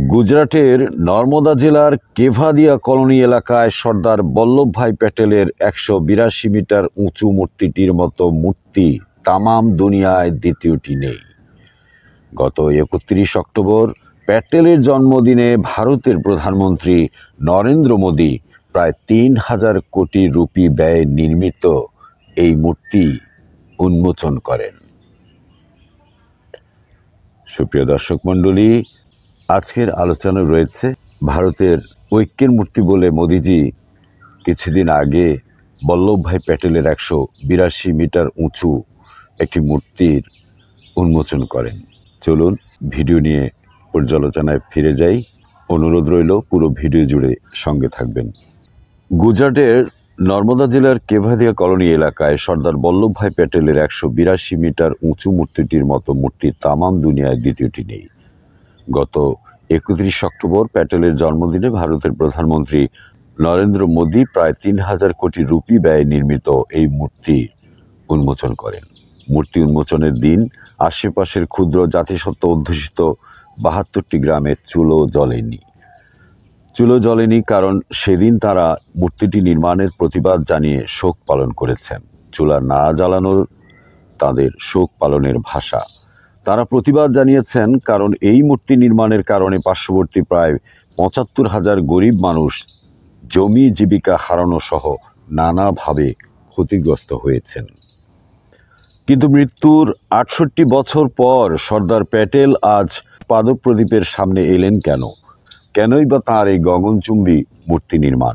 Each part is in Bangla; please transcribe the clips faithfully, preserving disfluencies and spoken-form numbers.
গুজরাটের নর্মদা জেলার কেভাদিয়া কলোনি এলাকায় সর্দার বল্লভভাই প্যাটেলের একশো বিরাশি মিটার উঁচু মূর্তিটির মতো মূর্তি তামাম দুনিয়ায় দ্বিতীয়টি নেই। গত একত্রিশ অক্টোবর প্যাটেলের জন্মদিনে ভারতের প্রধানমন্ত্রী নরেন্দ্র মোদী প্রায় তিন হাজার কোটি রুপি ব্যয়ে নির্মিত এই মূর্তি উন্মোচন করেন। সুপ্রিয় দর্শক মণ্ডলী, আজকের আলোচনা রয়েছে ভারতের ঐক্যের মূর্তি বলে মোদিজি কিছুদিন আগে বল্লভভাই প্যাটেলের একশো বিরাশি মিটার উঁচু একটি মূর্তির উন্মোচন করেন। চলুন ভিডিও নিয়ে পর্যালোচনায় ফিরে যাই। অনুরোধ রইল পুরো ভিডিও জুড়ে সঙ্গে থাকবেন। গুজরাটের নর্মদা জেলার কেভাদিয়া কলোনি এলাকায় সর্দার বল্লভভাই প্যাটেলের একশো বিরাশি মিটার উঁচু মূর্তিটির মতো মূর্তি তামাম দুনিয়ায় দ্বিতীয়টি নেই। গত একত্রিশ অক্টোবর প্যাটেলের জন্মদিনে ভারতের প্রধানমন্ত্রী নরেন্দ্র মোদী প্রায় তিন হাজার কোটি রুপি ব্যয়ে নির্মিত এই মূর্তি উন্মোচন করেন। মূর্তি উন্মোচনের দিন আশেপাশের ক্ষুদ্র জাতিসত্ত্ব অধ্যুষিত বাহাত্তরটি গ্রামের চুলো জ্বলেনি। চুলো জ্বলেনি কারণ সেদিন তারা মূর্তিটি নির্মাণের প্রতিবাদ জানিয়ে শোক পালন করেছেন। চুলা না জ্বালানোর তাদের শোক পালনের ভাষা। তারা প্রতিবাদ জানিয়েছেন কারণ এই মূর্তি নির্মাণের কারণে পার্শ্ববর্তী প্রায় পঁচাত্তর হাজার গরিব মানুষ জমি জীবিকা হারানো সহ নানাভাবে ক্ষতিগ্রস্ত হয়েছেন। কিন্তু মৃত্যুর আটষট্টি বছর পর সর্দার প্যাটেল আজ পাদপ্রদীপের সামনে এলেন কেন? কেনই বা তাঁর এই গগনচুম্বী মূর্তি নির্মাণ?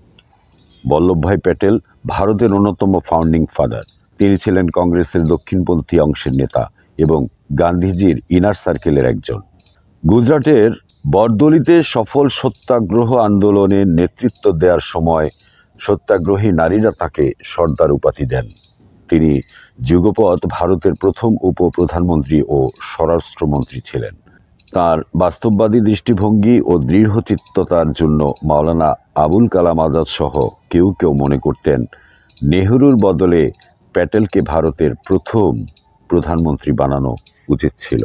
বল্লভভাই প্যাটেল ভারতের অন্যতম ফাউন্ডিং ফাদার। তিনি ছিলেন কংগ্রেসের দক্ষিণপন্থী অংশের নেতা এবং গান্ধীজির ইনার সার্কেলের একজন। গুজরাটের বরদলিতে সফল সত্যাগ্রহ আন্দোলনের নেতৃত্ব দেওয়ার সময় সত্যাগ্রহী নারীরা তাকে সর্দার উপাধি দেন। তিনি যুগপৎ ভারতের প্রথম উপপ্রধানমন্ত্রী ও স্বরাষ্ট্রমন্ত্রী ছিলেন। তার বাস্তববাদী দৃষ্টিভঙ্গি ও দৃঢ়চিত্ততার জন্য মাওলানা আবুল কালাম আজাদ সহ কেউ কেউ মনে করতেন নেহরুর বদলে প্যাটেলকে ভারতের প্রথম প্রধানমন্ত্রী বানানো উচিত ছিল।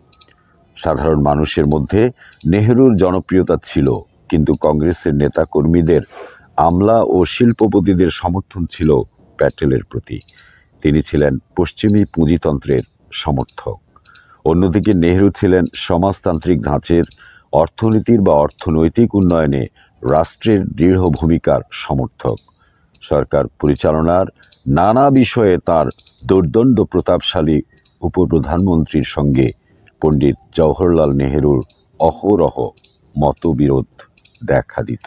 সাধারণ মানুষের মধ্যে নেহরুর জনপ্রিয়তা ছিল, কিন্তু কংগ্রেসের নেতাকর্মীদের, আমলা ও শিল্পপতিদের সমর্থন ছিল প্যাটেলের প্রতি। তিনি ছিলেন পশ্চিমী পুঁজিতন্ত্রের সমর্থক। অন্যদিকে নেহরু ছিলেন সমাজতান্ত্রিক ধাঁচের, অর্থনীতির বা অর্থনৈতিক উন্নয়নে রাষ্ট্রের দৃঢ় ভূমিকার সমর্থক। সরকার পরিচালনার নানা বিষয়ে তার দুর্দণ্ড প্রতাপশালী উপপ্রধানমন্ত্রীর সঙ্গে পণ্ডিত জওহরলাল নেহরুর অহরহ মতবিরোধ দেখা দিত।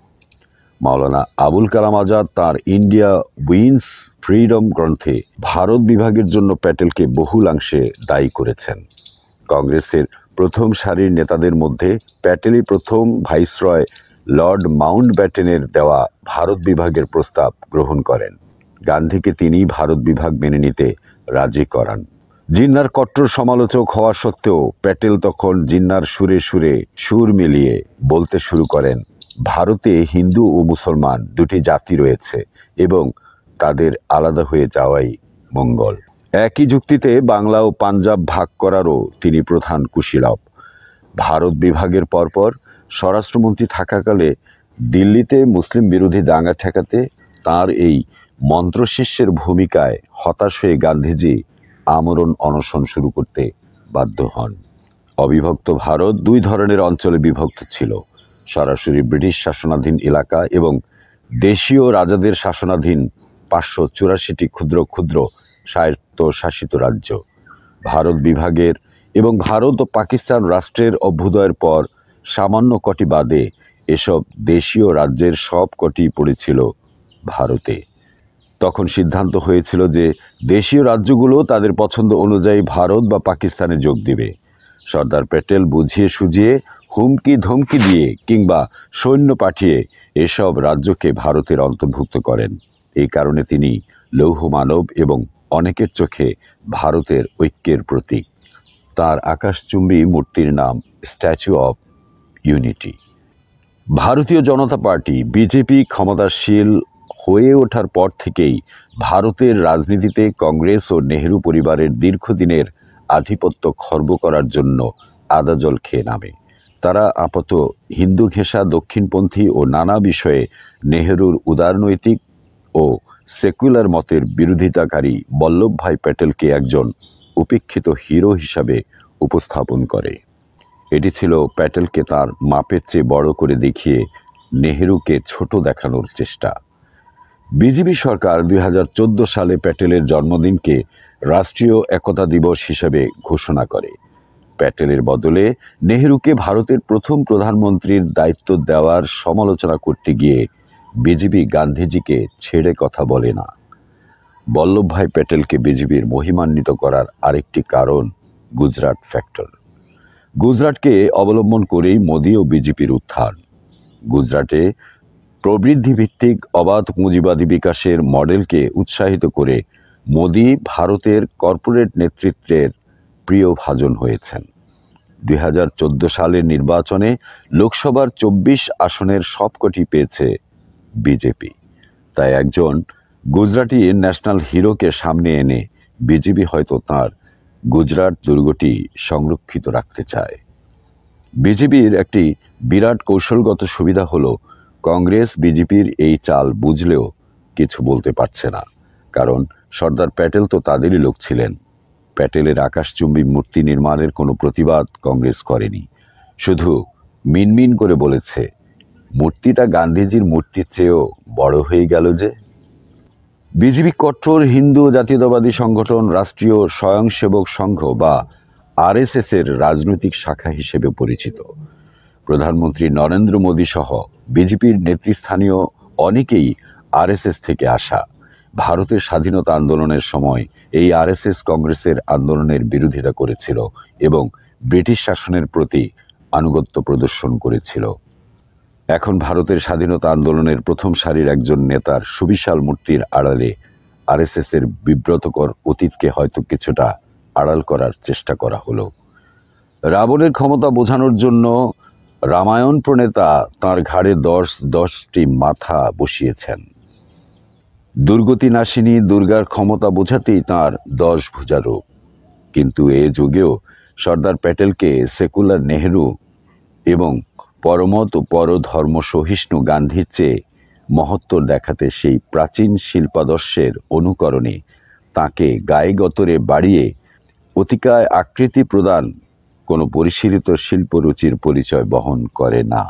মাওলানা আবুল কালাম আজাদ তার ইন্ডিয়া উইন্স ফ্রিডম গ্রন্থে ভারত বিভাগের জন্য প্যাটেলকে বহুলাংশে দায়ী করেছেন। কংগ্রেসের প্রথম সারির নেতাদের মধ্যে প্যাটেলই প্রথম ভাইসরয় লর্ড মাউন্টব্যাটেনের দেওয়া ভারত বিভাগের প্রস্তাব গ্রহণ করেন। গান্ধীকে তিনি ভারত বিভাগ মেনে নিতে রাজি করান। জিন্নার কট্টর সমালোচক হওয়া সত্ত্বেও প্যাটেল তখন জিন্নার সুরে সুরে সুর মিলিয়ে বলতে শুরু করেন, ভারতে হিন্দু ও মুসলমান দুটি জাতি রয়েছে এবং তাদের আলাদা হয়ে যাওয়াই মঙ্গল। একই যুক্তিতে বাংলা ও পাঞ্জাব ভাগ করারও তিনি প্রধান কুশীলব। ভারত বিভাগের পরপর স্বরাষ্ট্রমন্ত্রী থাকাকালে দিল্লিতে মুসলিম বিরোধী দাঙ্গা ঠেকাতে তাঁর এই মন্ত্রশিষ্যের ভূমিকায় হতাশ হয়ে গান্ধীজি আমরণ অনশন শুরু করতে বাধ্য হন। অবিভক্ত ভারত দুই ধরনের অঞ্চলে বিভক্ত ছিল: সরাসরি ব্রিটিশ শাসনাধীন এলাকা এবং দেশীয় রাজাদের শাসনাধীন পাঁচশো চুরাশিটি ক্ষুদ্র ক্ষুদ্র স্বায়ত্তশাসিত রাজ্য। ভারত বিভাগের এবং ভারত ও পাকিস্তান রাষ্ট্রের অভ্যুদয়ের পর সামান্য কটি বাদে এসব দেশীয় রাজ্যের সব কটি পড়েছিল ভারতে। তখন সিদ্ধান্ত হয়েছিল যে দেশীয় রাজ্যগুলো তাদের পছন্দ অনুযায়ী ভারত বা পাকিস্তানে যোগ দিবে। সর্দার প্যাটেল বুঝিয়ে সুঝিয়ে, হুমকি ধমকি দিয়ে কিংবা সৈন্য পাঠিয়ে এসব রাজ্যকে ভারতের অন্তর্ভুক্ত করেন। এই কারণে তিনি লৌহ মানব এবং অনেকের চোখে ভারতের ঐক্যের প্রতীক। তার আকাশচুম্বী মূর্তির নাম স্ট্যাচু অব ইউনিটি। ভারতীয় জনতা পার্টি বিজেপি ক্ষমতাশীল হয়ে ওঠার পর থেকেই ভারতের রাজনীতিতে কংগ্রেস ও নেহরু পরিবারের দীর্ঘদিনের আধিপত্য খর্ব করার জন্য আদাজল খেয়ে নামে। তারা আপাত হিন্দু ঘেঁষা দক্ষিণপন্থী ও নানা বিষয়ে নেহেরুর উদারনৈতিক ও সেকুলার মতের বিরোধিতাকারী বল্লভভাই প্যাটেলকে একজন উপেক্ষিত হিরো হিসাবে উপস্থাপন করে। এটি ছিল প্যাটেলকে তার মাপের চেয়ে বড় করে দেখিয়ে নেহেরুকে ছোট দেখানোর চেষ্টা। বিজেপি সরকার দুই হাজার চোদ্দো সালে প্যাটেলের জন্মদিনকে রাষ্ট্রীয় একতা দিবস হিসেবে ঘোষণা করে। প্যাটেলের বদলে নেহেরুকে ভারতের প্রথম প্রধানমন্ত্রীর দায়িত্ব দেওয়ার সমালোচনা করতে গিয়ে বিজেপি গান্ধীজিকে ছেড়ে কথা বলে না। বল্লভভাই প্যাটেলকে বিজেপির মহিমান্বিত করার আরেকটি কারণ গুজরাট ফ্যাক্টর। গুজরাটকে অবলম্বন করেই মোদি ও বিজেপির উত্থান। গুজরাটে প্রবৃদ্ধিভিত্তিক অবাধ পুঁজিবাদী বিকাশের মডেলকে উৎসাহিত করে মোদি ভারতের কর্পোরেট নেতৃত্বের প্রিয় ভাজন হয়েছেন। দুই হাজার চোদ্দো সালের নির্বাচনে লোকসভার চব্বিশ আসনের সবকটি পেয়েছে বিজেপি। তাই একজন গুজরাটি ন্যাশনাল হিরোকে সামনে এনে বিজেপি হয়তো তার গুজরাট দুর্গটি সংরক্ষিত রাখতে চায়। বিজেপির একটি বিরাট কৌশলগত সুবিধা হলো কংগ্রেস বিজেপির এই চাল বুঝলেও কিছু বলতে পারছে না, কারণ সর্দার প্যাটেল তো তাদেরই লোক ছিলেন। প্যাটেলের আকাশচুম্বী মূর্তি নির্মাণের কোনো প্রতিবাদ কংগ্রেস করেনি, শুধু মিনমিন করে বলেছে, মূর্তিটা গান্ধীজির মূর্তির চেয়েও বড় হয়ে গেল যে। বিজেপি কঠোর হিন্দু জাতীয়তাবাদী সংগঠন রাষ্ট্রীয় স্বয়ংসেবক সংঘ বা আরএসএস এর রাজনৈতিক শাখা হিসেবে পরিচিত। প্রধানমন্ত্রী নরেন্দ্র মোদী সহ বিজেপির নেতৃস্থানীয় অনেকেই আরএসএস থেকে আসা। ভারতের স্বাধীনতা আন্দোলনের সময় এই আরএসএস কংগ্রেসের আন্দোলনের বিরোধিতা করেছিল এবং ব্রিটিশ শাসনের প্রতি আনুগত্য প্রদর্শন করেছিল। এখন ভারতের স্বাধীনতা আন্দোলনের প্রথম সারির একজন নেতার সুবিশাল মূর্তির আড়ালে আরএসএস এর বিব্রতকর অতীতকে হয়তো কিছুটা আড়াল করার চেষ্টা করা হলো। রাবণের ক্ষমতা বোঝানোর জন্য রামায়ণ প্রণেতা তাঁর ঘাড়ে দশ দশটি মাথা বসিয়েছেন। দুর্গতি নাশিনী দুর্গার ক্ষমতা বোঝাতেই তাঁর দশ ভুজা রূপ। কিন্তু এ যুগেও সর্দার প্যাটেলকে সেকুলার নেহেরু এবং পরমত ও পরধর্ম সহিষ্ণু গান্ধীর চেয়ে মহত্তর দেখাতে সেই প্রাচীন শিল্পাদর্শের অনুকরণে তাঁকে গায়ে গতরে বাড়িয়ে অতিকায় আকৃতি প্রদান কোনো পরিশীলিত শিল্পরুচির পরিচয় বহন করে না।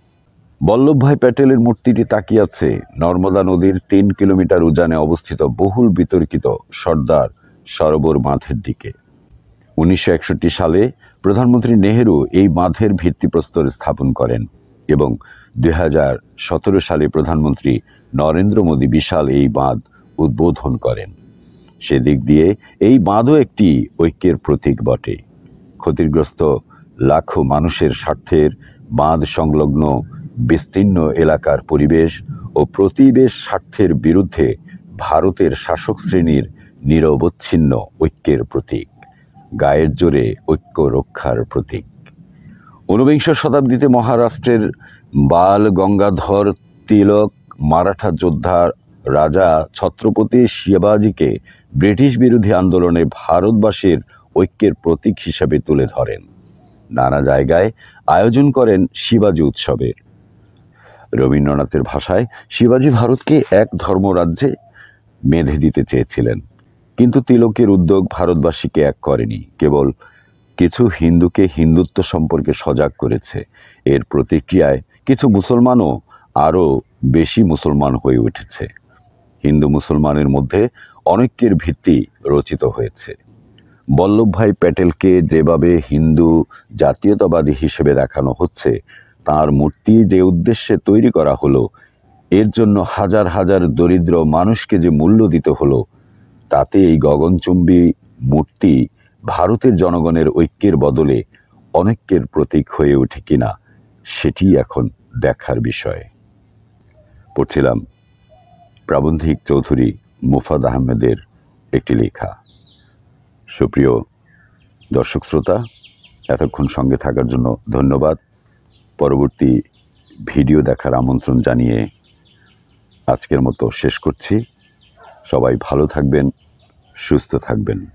বল্লভভাই প্যাটেলের মূর্তিটি তাকিয়ে আছে নর্মদা নদীর তিন কিলোমিটার উজানে অবস্থিত বহুল বিতর্কিত সর্দার সরোবর বাঁধের দিকে। উনিশশো একষট্টি সালে প্রধানমন্ত্রী নেহেরু এই বাঁধের ভিত্তিপ্রস্তর স্থাপন করেন এবং দুই হাজার সতেরো সালে প্রধানমন্ত্রী নরেন্দ্র মোদী বিশাল এই বাঁধ উদ্বোধন করেন। সেদিক দিয়ে এই বাঁধও একটি ঐক্যের প্রতীক বটে। ক্ষতিগ্রস্ত লাখো মানুষের স্বার্থের বাঁধ সংলগ্ন বিস্তীর্ণ এলাকার পরিবেশ ও প্রতিবেশ স্বার্থের বিরুদ্ধে ভারতের শাসক শ্রেণীর নিরবচ্ছিন্ন ঐক্যের প্রতীক, গায়ের জোরে ঐক্য রক্ষার প্রতীক। ঊনবিংশ শতাব্দীতে মহারাষ্ট্রের বাল গঙ্গাধর তিলক মারাঠা যোদ্ধা রাজা ছত্রপতি শিবাজিকে ব্রিটিশ বিরোধী আন্দোলনে ভারতবাসীর ঐক্যের প্রতীক হিসেবে তুলে ধরেন। নানা জায়গায় আয়োজন করেন শিবাজি উৎসবের। রবীন্দ্রনাথের ভাষায় শিবাজি ভারতকে এক ধর্মরাজ্যে বেঁধে দিতে চেয়েছিলেন, কিন্তু তিলকের উদ্যোগ ভারতবাসীকে এক করেনি, কেবল কিছু হিন্দুকে হিন্দুত্ব সম্পর্কে সজাগ করেছে। এর প্রতিক্রিয়ায় কিছু মুসলমানও আরও বেশি মুসলমান হয়ে উঠেছে। হিন্দু মুসলমানের মধ্যে অনৈক্যের ভিত্তি রচিত হয়েছে। বল্লভভাই প্যাটেলকে যেভাবে হিন্দু জাতীয়তাবাদী হিসেবে দেখানো হচ্ছে, তার মূর্তি যে উদ্দেশ্যে তৈরি করা হলো, এর জন্য হাজার হাজার দরিদ্র মানুষকে যে মূল্য দিতে হলো, তাতে এই গগনচুম্বী মূর্তি ভারতের জনগণের ঐক্যের বদলে অনৈক্যের প্রতীক হয়ে ওঠে কিনা সেটি এখন দেখার বিষয়। পড়ছিলাম প্রাবন্ধিক চৌধুরী মুফাদ আহমেদের একটি লেখা। সুপ্রিয় দর্শক শ্রোতা, এতক্ষণ সঙ্গে থাকার জন্য ধন্যবাদ। পরবর্তী ভিডিও দেখার আমন্ত্রণ জানিয়ে আজকের মতো শেষ করছি। সবাই ভালো থাকবেন, সুস্থ থাকবেন।